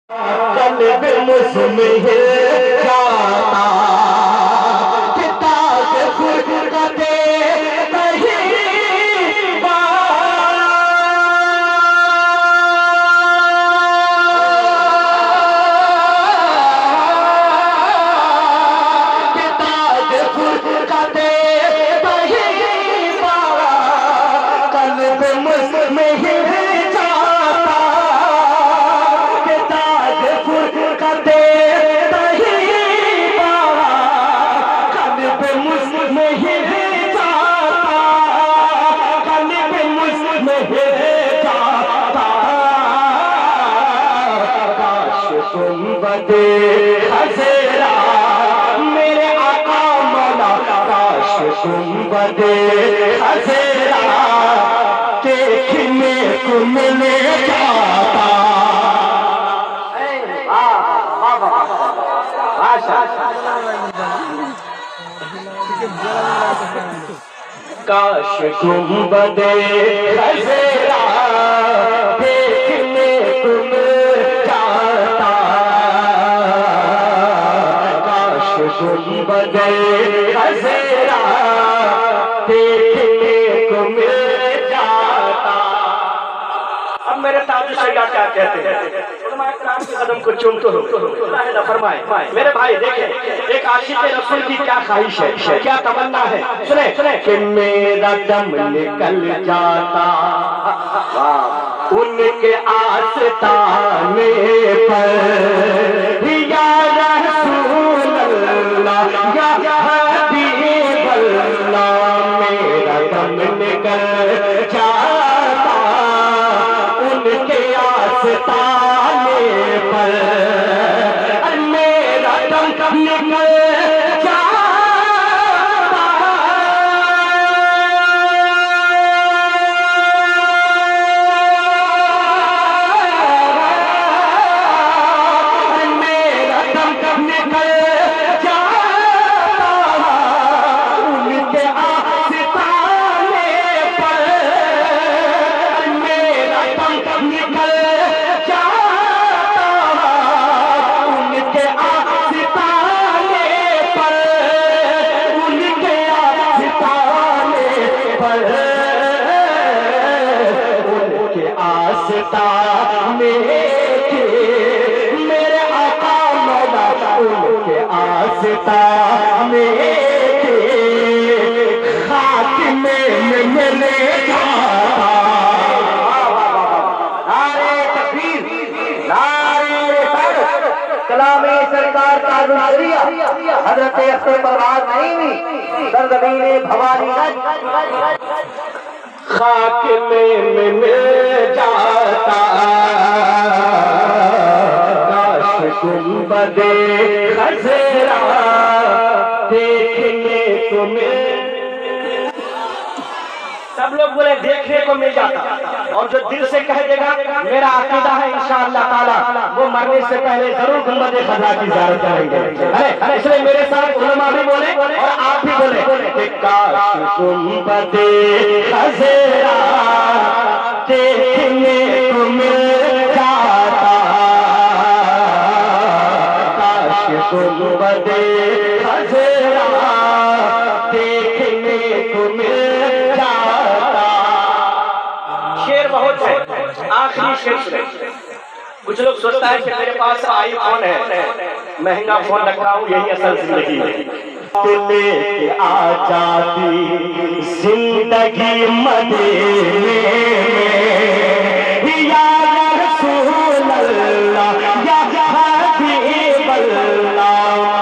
कल्ब मुस्लिम जाता किताब फुरकते हज़रा मेरे आका मौला काश गुंबदे हज़रा देखने को मिल जाता। काश गुंबदे हज़रा देखने को मिल जाता। गुंबदे हज़रा देखने को मिल जाता। अब मेरे ताज़ शैया क्या कहते हैं, कदम को चूमते हो फरमाए मेरे भाई देखें एक आशिक रसूल की क्या ख्वाहिश है, क्या तमन्ना है। सुने सुने कि मेरा दम निकल जाता उनके आस्ताने पर या रसूल अल्लाह या हबीब अल्लाह। मेरा दम निकल जाता उनके आस्ताने पर, मेरा दम निकल मेरे आका मौला उनके आस्ता में खात्मे में मिले जाता। नारे तकबीर नारे कलामे सरकार का नजरिया हजरत अख्तर परवाज़ नईमी सरजमीने भवानीगंज खाक में मिल जाता। काश गुंबदे हज़रा देखने को मिल, सब लोग बोले देखने को मिल जाता। और जो दिल से कह देगा मेरा अकीदा है इंशाअल्लाह ताला वो मरने से पहले जरूर गुंबदे खज़रा की ज़ियारत करेंगे। इसलिए मेरे साथ उलमा भी बोले और आप भी बोले कि काश गुंबदे हज़रा देखने को मिल जाता। काश गुंबदे हज़रा देखने को मिल जाता। शेर बहुत है, आखिरी शेर। कुछ लोग सोचता है कि मेरे पास आईफोन है, महंगा फोन रखा हूँ, यही असल जिंदगी है। लेके आ जाती जिंदगी मदीने में या रसूल अल्लाह या हबीब अल्लाह।